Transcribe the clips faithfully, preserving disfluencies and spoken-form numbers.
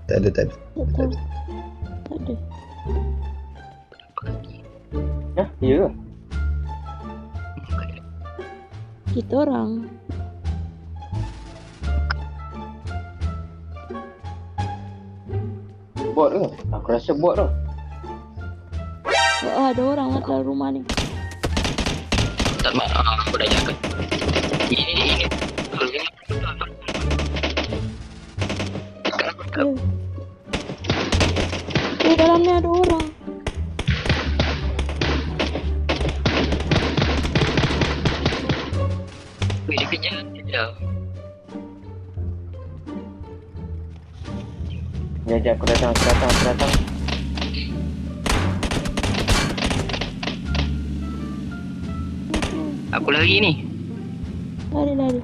Tak ada, tak ada. Tak tahu. Tak ada. Hah? Ya ke? Kita orang. Bot ke? Aku rasa bot tu. Oh, ada orang lah dalam rumah ni. Tak mak, ah, aku dah jaga. Ini, ini, ini. Ya. Eh, dalam ni ada orang. Weh, dia kejar dia. Sekejap, sekejap, aku datang, aku datang, aku datang. Aku lari ni. Lari, lari.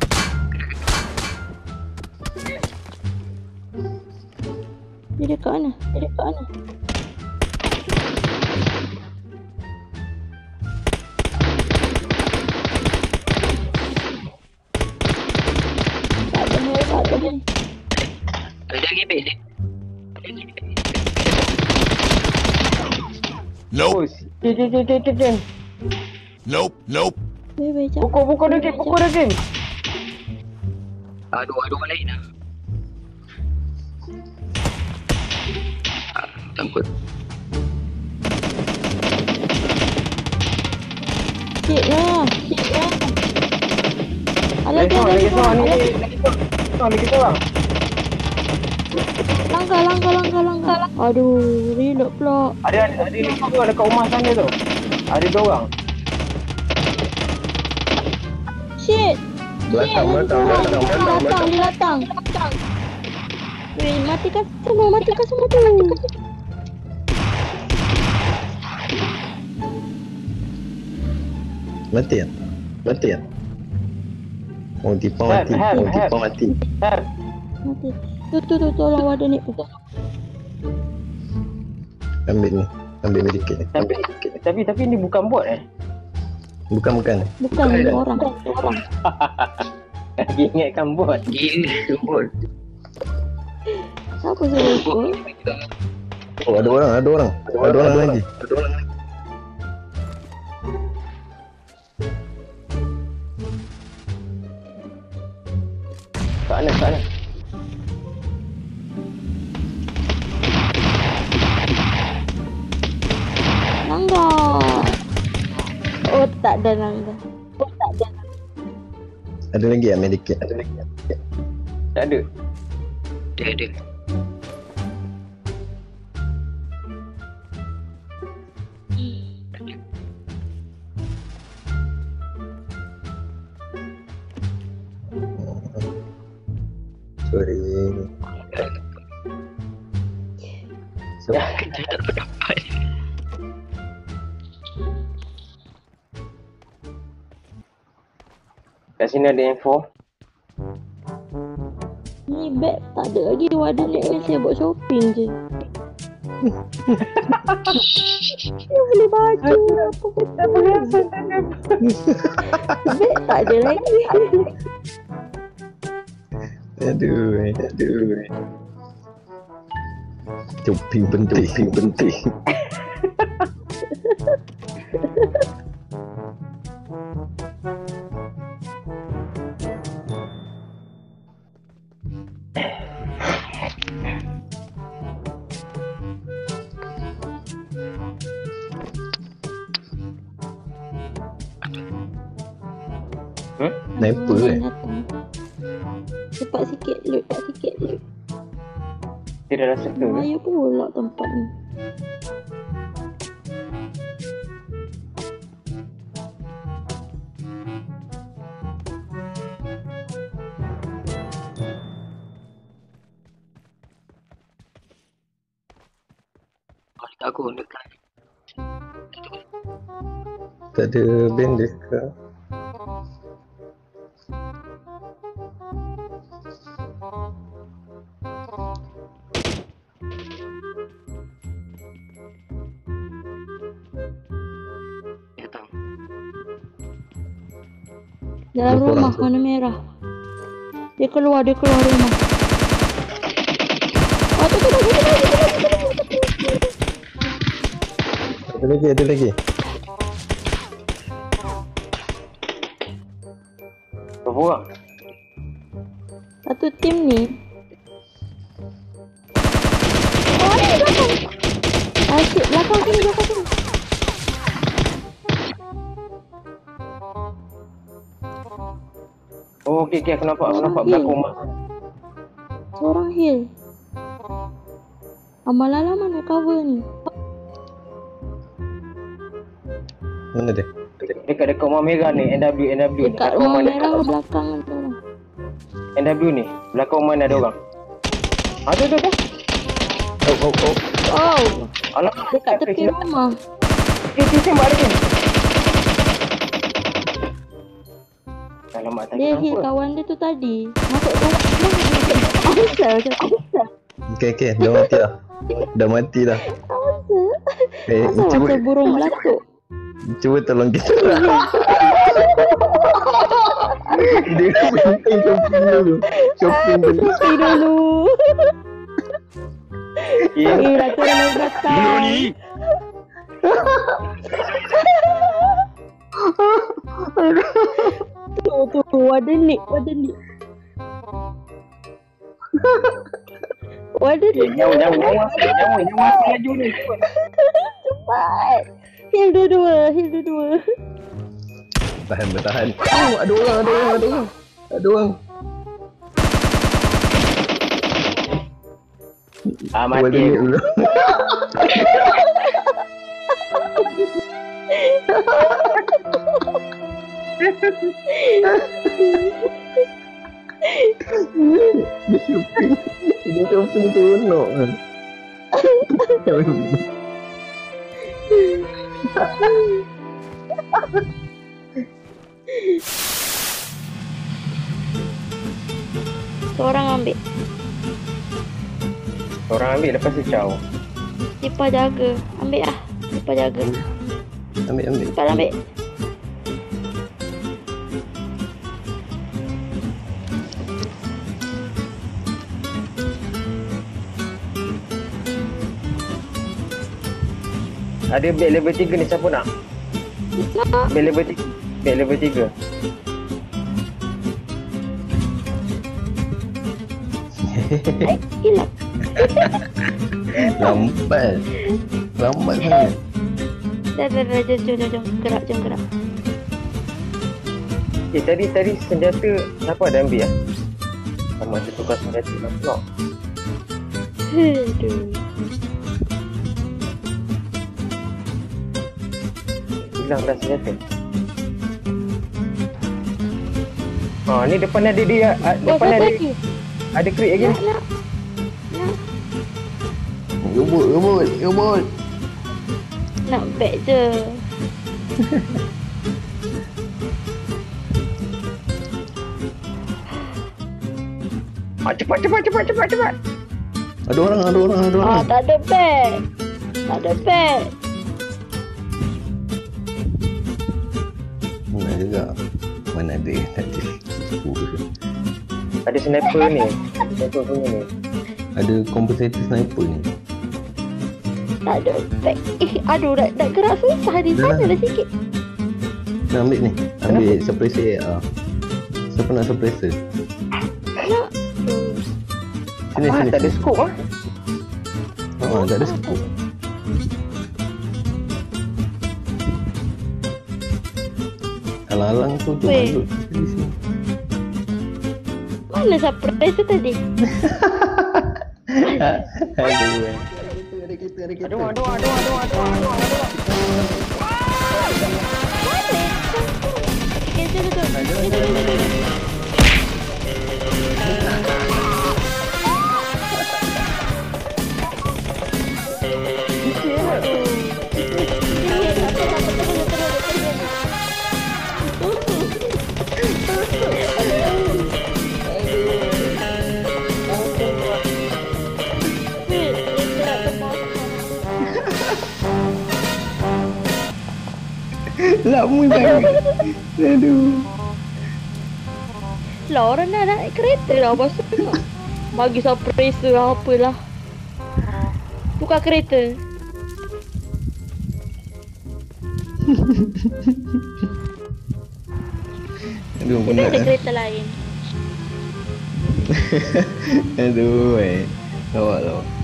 Dia dekat mana? Dia dekat mana? Tak ada ni, tak ada ni. Ada lagi base dia. Nope, Oh, cik, cik, cik, cik, cik, cik. nope, nope. Weh, weh, jap. Pukul, pukul dia, cik, pukul dia, cik. Aduh, ada orang lain lah. Ah, takut. Cik lah, cik lah. Alah, Lagi dia seorang, ada lagi seorang, orang. ni, lagi seorang, lagi seorang. Langgar, langgar, langgar, langgar. Aduh, reload pula. Ada, ada, ada lagi dua dekat rumah sana tu. Ada dua orang. Shit. Belakang, belakang, belakang, Dia belakang, datang, dia datang. Weh, matikan semua, matikan semua tu. Mati kan? Mati kan? Oh, Tipa mati. Help, help, Oh, Tipa help. mati. Help. Mati. Tu, tu, tu, tolong wadah ni. Ambil ni. Ambil medikit ni. Tapi, tapi, tapi ni bukan bot eh. Bukan, bukan. Bukan, ni orang. Orang. Lagi ingatkan bot. Gila, bot. Siapa suruh ikut? Oh, ada orang, ada orang. Ada orang lagi. Ada orang lagi. Kat mana, kat mana? Langgar. Oh, tak ada langgar. Oh, tak ada. Ada lagi ya medikit? Ada lagi. Tak ada. Dia ada. Sorry. So, Kerja tak dapat. Kat sini ada info. Ni beg tak ada lagi. Wadah ni kan saya buat shopping je. Dia beli baju. Apa pun tak boleh. Beg tak ada lagi. aduh, aduh. Shopping penting, shopping penting. Hmm? Sniper eh? Datang. Cepat sikit loot, cepat sikit loot. Dia dah rasa tu. Bahaya pula tempat ni. Aku dekat. Tak ada band dekat. Datang. Dalam Berapa rumah orang tu? warna merah. Dia keluar, dia keluar rumah. Ada lagi, ada lagi. Berapa orang? Satu tim ni. Oh, ni belakang. Ah, shit, belakang sini, belakang sini. Oh, okey, okey. Aku nampak, aku nampak belakang rumah. Seorang heal. Amalala mana cover ni? Mana dia? Dekat-dekat rumah merah ni, N W, N W ni. Dekat rumah merah ke belakang ada orang. N W ni, belakang rumah ni ada orang. Ada, ada, ada. Oh, oh, oh. Oh, Alamak, dekat tepi rumah. Eh, sini mak dia. Alamak, tak Dia heal kenapa. kawan dia tu tadi. Masuk rumah. Asal macam asal. Okey, okey. Dah mati dah. Dah mati dah. Asal. Eh, Asal cuba, macam burung belatuk. cuba tolong kita. Dia penting shopping dulu. Shopping dulu. Pergi dulu. Ya. Eh, ratu dalam belakang. Tu, tu, ada nik, ada nik. Ada Eh, nik. nyawa, nyawa, nyawa. Nyawa, nyawa. Laju ni. Cepat. Heal dua-dua, heal dua-dua. Tahan, bertahan. Oh, ada orang, ada orang, ada orang. Ada orang. Ah, Cuba mati. tengok dulu. Dia shopping. Dia shopping seronok kan. Seorang ambil. Orang ambil lepas tu caw. Sipa jaga. Ambil lah. Sipa jaga. Ambil, ambil. Sipa ambil. Ada beg level tiga ni, siapa nak? Nak. Beg level tiga. Beg level tiga. Hilang. Lambat. Lambat sangat. Dah, dah, dah. Jom, jom, jom, jom. Gerak, jom, gerak. Eh, tadi, tadi senjata siapa ada ambil lah? Sama ada tukar senjata lah pula. Aduh. Hilang dah senjata. Ah, ni depan ada dia. ah, Oh, Depan satu ada lagi. ada crate lagi. Nak, nak. Nak. Rebut, rebut, rebut. Nak beg je. Ah, cepat, cepat, cepat, cepat, cepat. Ada orang, ada orang, ada Ah, orang. tak ada beg. Tak ada beg. Mana juga. Mana ada tadi. Ada sniper ni. Sniper punya ni. Ada compensator sniper ni. Tak ada beg. Eh, aduh, nak, nak gerak susah di Dah. sana dah sikit. Nak ambil ni. Ambil suppressor A R. Siapa nak suppressor? Nak. Sini, Ah, sini. tak ada scope ah. Oh, tak ada scope. Alang-alang tu tu Weh. masuk di sini. Mana suppressor tadi? Aduh. Ada kita, ada kita. Ada orang, ada orang, ada orang, ada orang, ada orang, ada orang, ada orang. Okay, jom, jom, jom. Jom, jom, jom, jom, jom. Lama sangat. Aduh. Lah orang dah naik kereta dah. Lepas tu nak bagi suppressor apalah. Tukar kereta. Aduh, Tapi penat ada lah. kereta lain. Aduh, eh. Lawak, lawak.